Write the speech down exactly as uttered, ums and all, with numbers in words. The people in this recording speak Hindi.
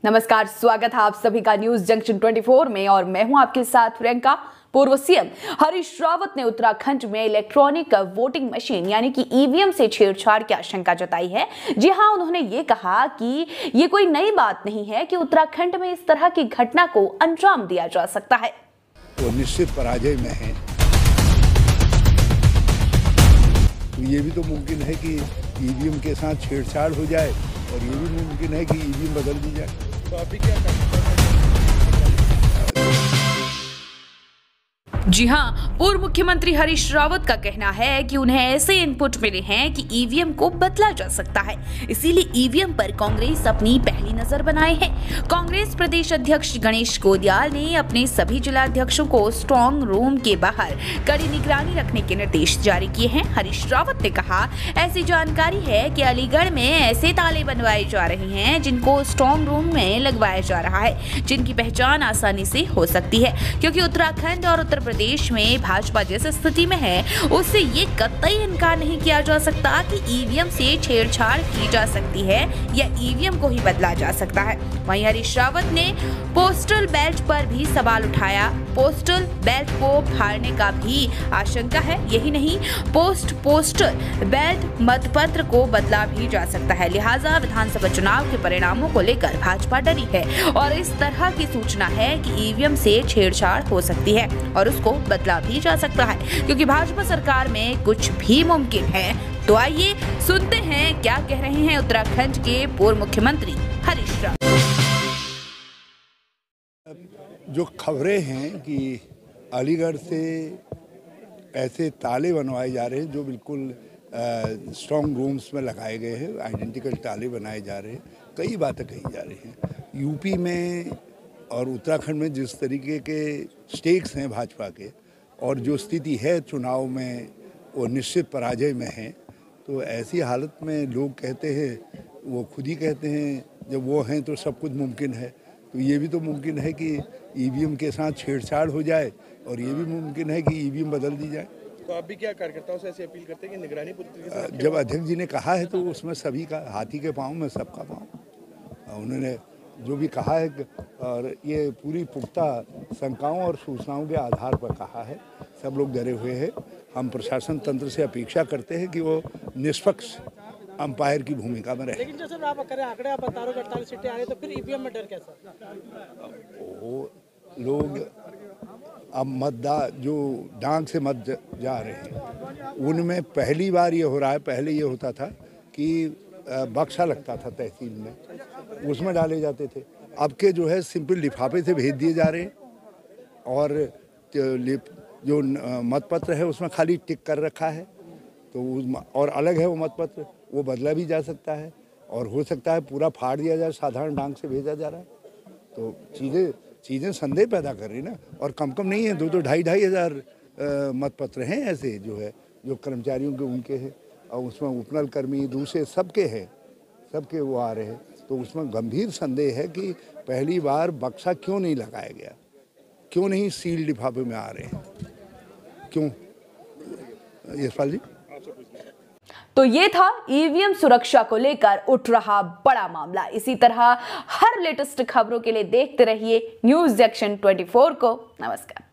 नमस्कार, स्वागत है आप सभी का न्यूज जंक्शन चौबीस में और मैं हूं आपके साथ प्रियंका। पूर्व सीएम हरीश रावत ने उत्तराखंड में इलेक्ट्रॉनिक वोटिंग मशीन यानी कि ईवीएम से छेड़छाड़ की आशंका जताई है। जी हां, उन्होंने ये कहा कि ये कोई नई बात नहीं है कि उत्तराखंड में इस तरह की घटना को अंजाम दिया जा सकता है। वो निश्चित पराजय में है। तो ये भी तो मुमकिन है कि ईवीएम के साथ छेड़छाड़ हो जाए और ये भी मुमकिन है कि ईवीएम बदल दी जाए। तो अभी क्या करना है? जी हां, पूर्व मुख्यमंत्री हरीश रावत का कहना है कि उन्हें ऐसे इनपुट मिले हैं कि ईवीएम को बदला जा सकता है, इसीलिए ईवीएम पर कांग्रेस अपनी पहली नजर बनाए है। कांग्रेस प्रदेश अध्यक्ष गणेश गोदियाल ने अपने सभी जिला अध्यक्षों को स्ट्रांग रूम के बाहर कड़ी निगरानी रखने के निर्देश जारी किए हैं। हरीश रावत ने कहा, ऐसी जानकारी है कि अलीगढ़ में ऐसे ताले बनवाए जा रहे हैं जिनको स्ट्रांग रूम में लगवाया जा रहा है, जिनकी पहचान आसानी से हो सकती है, क्योंकि उत्तराखंड और उत्तर प्रदेश में भाजपा जिस स्थिति में है उससे ये कतई इनकार नहीं किया जा सकता कि ईवीएम से छेड़छाड़ की जा सकती है या ईवीएम को ही बदला जा सकता है। वहीं हरीश रावत ने पोस्टल बैलेट पर भी सवाल उठाया। पोस्टल बैलेट को फाड़ने का भी आशंका है। यही नहीं, पोस्ट पोस्टल बैलेट मतपत्र को बदला भी जा सकता है। लिहाजा विधानसभा चुनाव के परिणामों को लेकर भाजपा डरी है और इस तरह की सूचना है कि ईवीएम से छेड़छाड़ हो सकती है और उसको बदला भी जा सकता है, क्योंकि भाजपा सरकार में कुछ भी मुमकिन है। तो आइए सुनते हैं क्या कह रहे हैं उत्तराखंड के पूर्व मुख्यमंत्री हरीश रावत। जो खबरें हैं कि अलीगढ़ से ऐसे ताले बनवाए जा रहे हैं जो बिल्कुल स्ट्रॉन्ग रूम्स में लगाए गए हैं, आइडेंटिकल ताले बनाए जा रहे हैं, कई बातें कही जा रही हैं। यूपी में और उत्तराखंड में जिस तरीके के स्टेक्स हैं भाजपा के और जो स्थिति है चुनाव में वो निश्चित पराजय में है, तो ऐसी हालत में लोग कहते हैं, वो खुद ही कहते हैं जब वो हैं तो सब कुछ मुमकिन है। तो ये भी तो मुमकिन है कि ईवीएम के साथ छेड़छाड़ हो जाए और ये भी मुमकिन है कि ईवीएम बदल दी जाए। तो आप भी क्या कार्यकर्ताओं से ऐसी अपील करते हैं कि निगरानी पूरी तरीके से? जब अध्यक्ष जी ने कहा है तो उसमें सभी का, हाथी के पाँव में सबका पाँव, उन्होंने जो भी कहा है और ये पूरी पुख्ता शंकाओं और सूचनाओं के आधार पर कहा है। सब लोग डरे हुए हैं। हम प्रशासन तंत्र से अपेक्षा करते हैं कि वो निष्पक्ष अंपायर की भूमिका में रहे। लेकिन जो सर आप करें आंकड़े आप बता रहे हो अड़तालीस सीटें आ रही तो फिर ईवीएम में डर कैसा? वो लोग अब मतदान जो डांग से मत जा रहे हैं उनमें पहली बार ये हो रहा है। पहले ये होता था कि बक्सा लगता था तहसील में, उसमें डाले जाते थे। अब के जो है सिंपल लिफाफे से भेज दिए जा रहे हैं और जो मतपत्र है उसमें खाली टिक कर रखा है, तो और अलग है वो मतपत्र, वो बदला भी जा सकता है और हो सकता है पूरा फाड़ दिया जाए, साधारण डांग से भेजा जा रहा है। तो चीज़ें चीज़ें संदेह पैदा कर रही ना, और कम कम नहीं है, दो दो ढाई ढाई हज़ार मतपत्र हैं ऐसे जो है जो कर्मचारियों के उनके हैं, और उसमें उपनल कर्मी दूसरे सबके हैं, सबके वो आ रहे हैं। तो उसमें गंभीर संदेह है कि पहली बार बक्सा क्यों नहीं लगाया गया, क्यों नहीं सील लिफाफे में आ रहे हैं, क्यों? यशपाल जी। तो ये था ईवीएम सुरक्षा को लेकर उठ रहा बड़ा मामला। इसी तरह हर लेटेस्ट खबरों के लिए देखते रहिए न्यूज जंक्शन चौबीस को। नमस्कार।